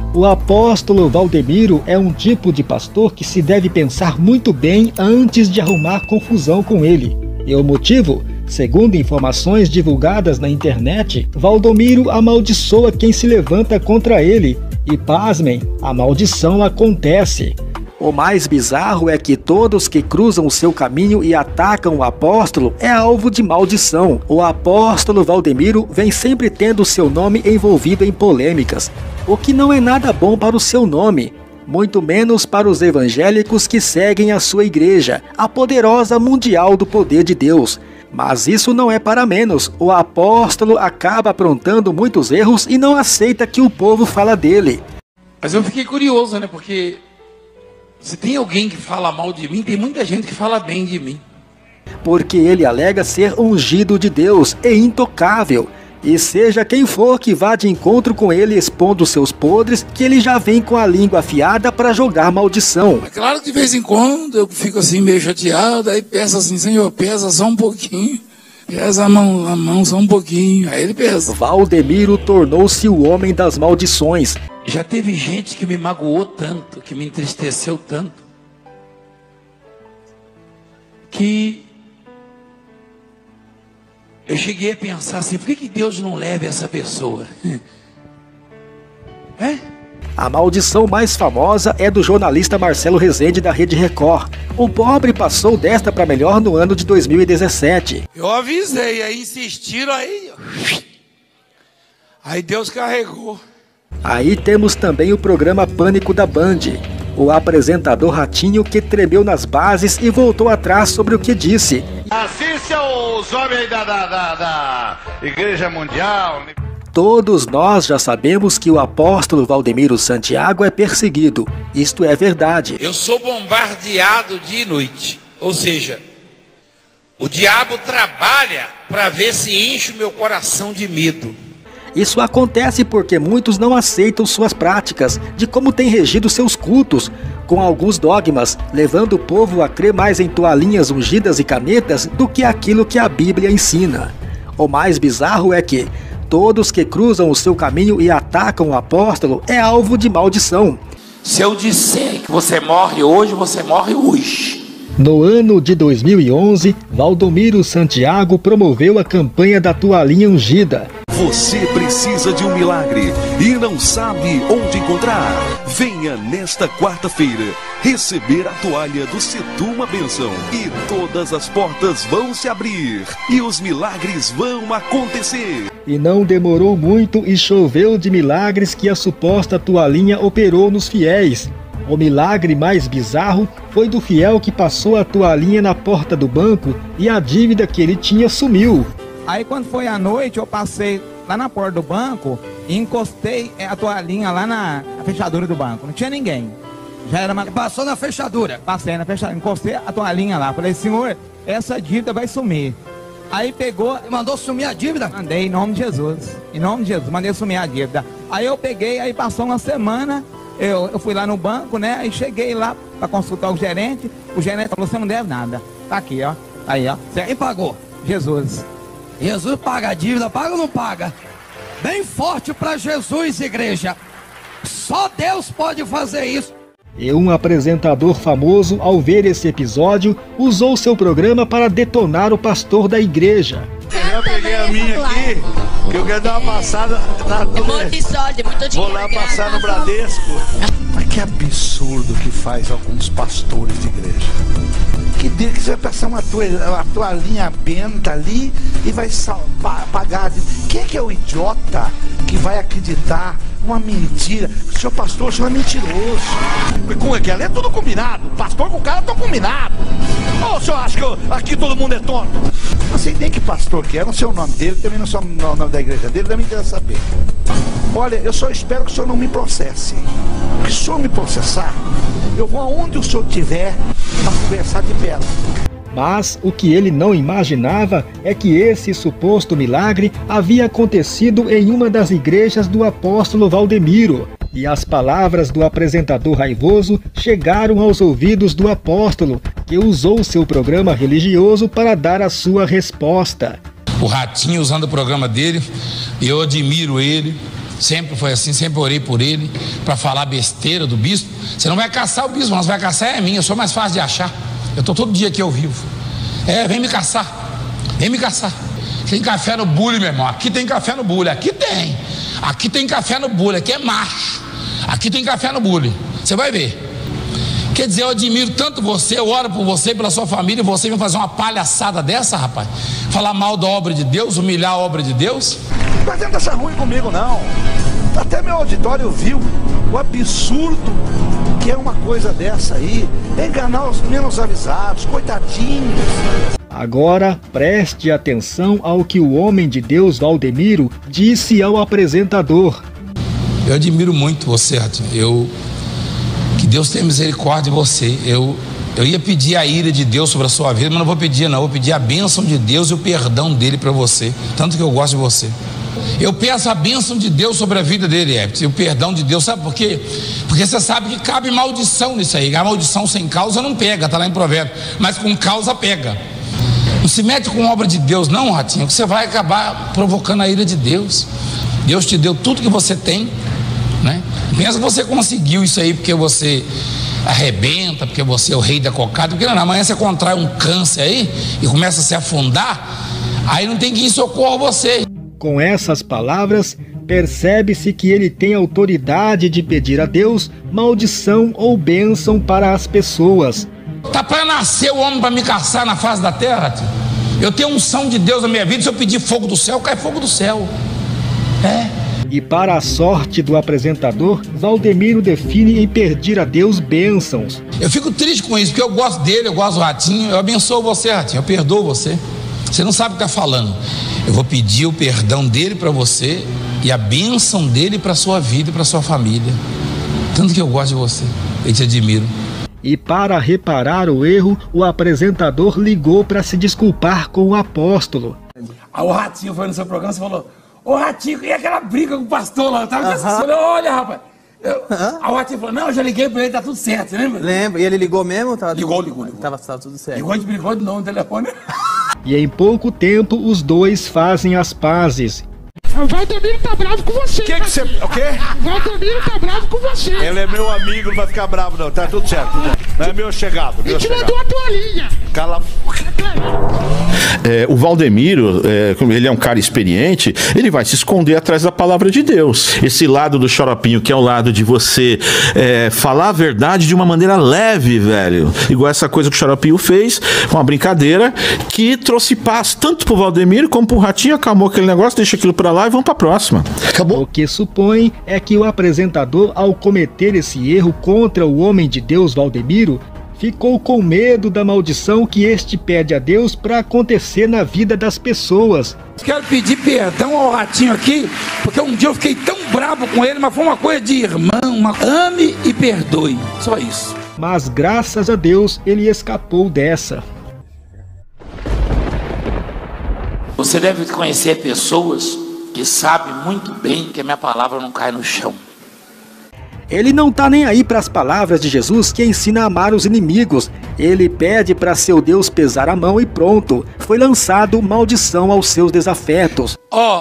O apóstolo Valdemiro é um tipo de pastor que se deve pensar muito bem antes de arrumar confusão com ele. E o motivo? Segundo informações divulgadas na internet, Valdomiro amaldiçoa quem se levanta contra ele. E pasmem, a maldição acontece. O mais bizarro é que todos que cruzam o seu caminho e atacam o apóstolo é alvo de maldição. O apóstolo Valdemiro vem sempre tendo seu nome envolvido em polêmicas, o que não é nada bom para o seu nome, muito menos para os evangélicos que seguem a sua igreja, a poderosa mundial do poder de Deus. Mas isso não é para menos, o apóstolo acaba aprontando muitos erros e não aceita que o povo fala dele. Mas eu fiquei curioso, né, porque se tem alguém que fala mal de mim, tem muita gente que fala bem de mim. Porque ele alega ser ungido de Deus e intocável. E seja quem for que vá de encontro com ele expondo seus podres, que ele já vem com a língua afiada para jogar maldição. É claro que de vez em quando eu fico assim meio chateado, aí peço assim, Senhor, pesa só um pouquinho. Pesa a mão só um pouquinho, aí ele pesa. Valdemiro tornou-se o homem das maldições. Já teve gente que me magoou tanto, que me entristeceu tanto, que eu cheguei a pensar assim, por que Deus não leva essa pessoa? A maldição mais famosa é do jornalista Marcelo Rezende da Rede Record. O pobre passou desta para melhor no ano de 2017. Eu avisei, aí insistiram, aí Deus carregou. Aí temos também o programa Pânico da Band. O apresentador Ratinho que tremeu nas bases e voltou atrás sobre o que disse. Assista os homens da Igreja Mundial. Todos nós já sabemos que o apóstolo Valdemiro Santiago é perseguido. Isto é verdade. Eu sou bombardeado dia e noite. Ou seja, o diabo trabalha para ver se enche o meu coração de medo. Isso acontece porque muitos não aceitam suas práticas, de como tem regido seus cultos, com alguns dogmas, levando o povo a crer mais em toalhinhas ungidas e canetas do que aquilo que a Bíblia ensina. O mais bizarro é que todos que cruzam o seu caminho e atacam o apóstolo é alvo de maldição. Se eu disser que você morre hoje, você morre hoje. No ano de 2011, Valdomiro Santiago promoveu a campanha da toalhinha ungida. Você precisa de um milagre e não sabe onde encontrar? Venha nesta quarta-feira receber a toalha do Setu Uma Bênção e todas as portas vão se abrir e os milagres vão acontecer. E não demorou muito e choveu de milagres que a suposta toalhinha operou nos fiéis. O milagre mais bizarro foi do fiel que passou a toalhinha na porta do banco e a dívida que ele tinha sumiu. Aí quando foi à noite eu passei lá na porta do banco e encostei a toalhinha lá na fechadura do banco. Não tinha ninguém. Já era uma... Passou na fechadura? Passei na fechadura, encostei a toalhinha lá. Falei, senhor, essa dívida vai sumir. Aí pegou... Mandou sumir a dívida? Mandei, em nome de Jesus. Em nome de Jesus, mandei sumir a dívida. Aí eu peguei, aí passou uma semana, eu fui lá no banco, né? Aí cheguei lá para consultar o gerente falou, você não deve nada. Tá aqui, ó. Aí, ó. Quem pagou? Jesus. Jesus paga a dívida, paga ou não paga? Bem forte para Jesus, igreja. Só Deus pode fazer isso. E um apresentador famoso, ao ver esse episódio, usou seu programa para detonar o pastor da igreja. Eu peguei a minha aqui, que eu quero dar uma passada na... Vou lá passar no Bradesco. Mas que absurdo que faz alguns pastores de igreja. Que dia que você vai passar uma toalhinha benta ali e vai pagar. Quem é que é o idiota que vai acreditar uma mentira? O senhor pastor, o senhor é mentiroso. Como é que é? É tudo combinado. O pastor com o cara estão combinados. Ou o senhor acha que aqui todo mundo é tonto? Não sei nem que pastor que é, não sei o nome dele, também não sei o nome da igreja dele, também quero saber. Olha, eu só espero que o senhor não me processe. Porque se o senhor me processar, eu vou aonde o senhor estiver para conversar de bela. Mas o que ele não imaginava é que esse suposto milagre havia acontecido em uma das igrejas do apóstolo Valdemiro. E as palavras do apresentador raivoso chegaram aos ouvidos do apóstolo, que usou seu programa religioso para dar a sua resposta. O Ratinho usando o programa dele, eu admiro ele, Sempre foi assim, sempre orei por ele, para falar besteira do bispo. Você não vai caçar o bispo, não, você vai caçar é mim, eu sou mais fácil de achar. Eu estou todo dia aqui ao vivo. Vem me caçar, vem me caçar. Tem café no bule, meu irmão, aqui tem café no bule, aqui tem café no bule, aqui é macho. Aqui tem café no bule, você vai ver. Quer dizer, eu admiro tanto você, eu oro por você, pela sua família, e você vem fazer uma palhaçada dessa, rapaz? Falar mal da obra de Deus, humilhar a obra de Deus? Não adianta achar ruim comigo, não. Até meu auditório viu o absurdo que é uma coisa dessa aí, enganar os menos avisados, coitadinhos. Agora, preste atenção ao que o homem de Deus, Valdemiro, disse ao apresentador. Eu admiro muito você, Ratinho. Que Deus tenha misericórdia de você. Eu ia pedir a ira de Deus sobre a sua vida, mas não vou pedir não, vou pedir a bênção de Deus e o perdão dele para você, tanto que eu gosto de você. Eu peço a bênção de Deus sobre a vida dele, e o perdão de Deus, sabe por quê? Porque você sabe que cabe maldição nisso aí. A maldição sem causa não pega, tá lá em Provérbios, mas com causa pega. Não se mete com obra de Deus não, Ratinho, que você vai acabar provocando a ira de Deus. Deus te deu tudo que você tem, né? Pensa que você conseguiu isso aí porque você arrebenta, porque você é o rei da cocada, porque não, amanhã você contrai um câncer aí e começa a se afundar, aí não tem quem socorra você. Com essas palavras, percebe-se que ele tem autoridade de pedir a Deus maldição ou bênção para as pessoas. Tá para nascer o homem para me caçar na face da terra, tio? Eu tenho unção de Deus na minha vida, se eu pedir fogo do céu, cai fogo do céu. E para a sorte do apresentador, Valdemiro define em pedir a Deus bênçãos. Eu fico triste com isso, porque eu gosto dele, eu gosto do Ratinho, eu abençoo você, Ratinho, eu perdoo você. Você não sabe o que está falando. Eu vou pedir o perdão dele para você e a bênção dele para a sua vida e para a sua família. Tanto que eu gosto de você, eu te admiro. E para reparar o erro, o apresentador ligou para se desculpar com o apóstolo. Aí o Ratinho foi no seu programa e falou: ô Ratinho, e aquela briga com o pastor lá? Eu tava falei, olha, rapaz. Aí o Ratinho falou: não, eu já liguei pra ele, tá tudo certo, você lembra? Lembro, e ele ligou mesmo? Ligou. Tava tudo certo. Ligou, a gente brigou de novo no telefone. E em pouco tempo, os dois fazem as pazes. O Valdemiro tá bravo com você. O que você... O quê? O Valdemiro tá bravo com você. Ele é meu amigo, não vai ficar bravo não, tá tudo certo. Não é meu chegado. Ele te mandou a toalhinha. Cala a boca. O Valdemiro, como ele é um cara experiente, ele vai se esconder atrás da palavra de Deus. Esse lado do xaropinho, que é o lado de você falar a verdade de uma maneira leve, velho. Igual essa coisa que o xaropinho fez, uma brincadeira que trouxe paz tanto pro Valdemiro como pro Ratinho. Acalmou aquele negócio, deixa aquilo pra lá e vamos pra próxima. Acabou. O que supõe é que o apresentador, ao cometer esse erro contra o homem de Deus Valdemiro, ficou com medo da maldição que este pede a Deus para acontecer na vida das pessoas. Quero pedir perdão ao Ratinho aqui, porque um dia eu fiquei tão bravo com ele, mas foi uma coisa de irmão, ame e perdoe, só isso. Mas graças a Deus ele escapou dessa. Você deve conhecer pessoas que sabem muito bem que a minha palavra não cai no chão. Ele não tá nem aí para as palavras de Jesus que ensina a amar os inimigos. Ele pede para seu Deus pesar a mão e pronto. Foi lançado maldição aos seus desafetos.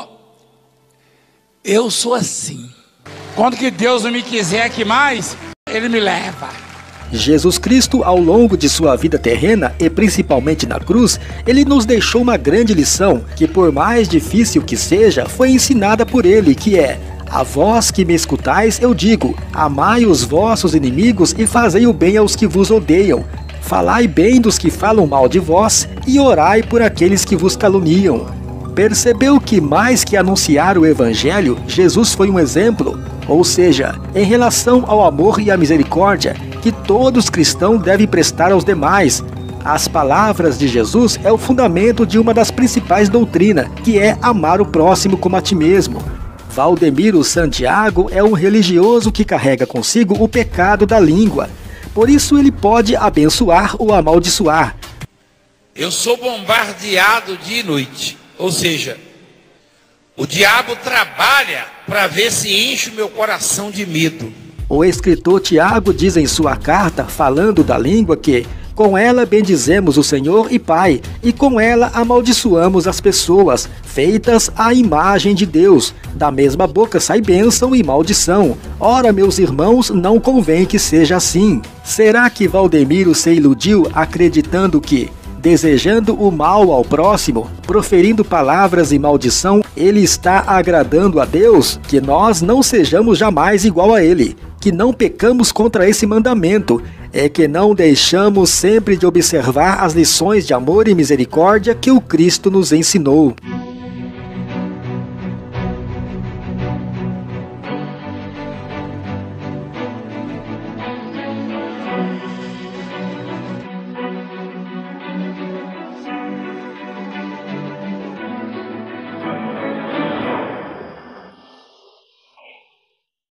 Eu sou assim. Quando que Deus não me quiser aqui mais, Ele me leva. Jesus Cristo, ao longo de sua vida terrena e principalmente na cruz, ele nos deixou uma grande lição que, por mais difícil que seja, foi ensinada por ele, que é: a vós que me escutais, eu digo, amai os vossos inimigos e fazei o bem aos que vos odeiam. Falai bem dos que falam mal de vós e orai por aqueles que vos caluniam. Percebeu que mais que anunciar o evangelho, Jesus foi um exemplo? Ou seja, em relação ao amor e à misericórdia que todos cristãos devem prestar aos demais. As palavras de Jesus é o fundamento de uma das principais doutrinas, que é amar o próximo como a ti mesmo. Valdemiro Santiago é um religioso que carrega consigo o pecado da língua. Por isso ele pode abençoar ou amaldiçoar. Eu sou bombardeado dia e noite. Ou seja, o diabo trabalha para ver se enche o meu coração de medo. O escritor Tiago diz em sua carta, falando da língua, que Com ela bendizemos o Senhor e Pai, e com ela amaldiçoamos as pessoas, feitas à imagem de Deus. Da mesma boca sai bênção e maldição. Ora, meus irmãos, não convém que seja assim. Será que Valdemiro se iludiu acreditando que, desejando o mal ao próximo, proferindo palavras e maldição, ele está agradando a Deus? Que nós não sejamos jamais igual a ele, que não pecamos contra esse mandamento, é que não deixamos sempre de observar as lições de amor e misericórdia que o Cristo nos ensinou.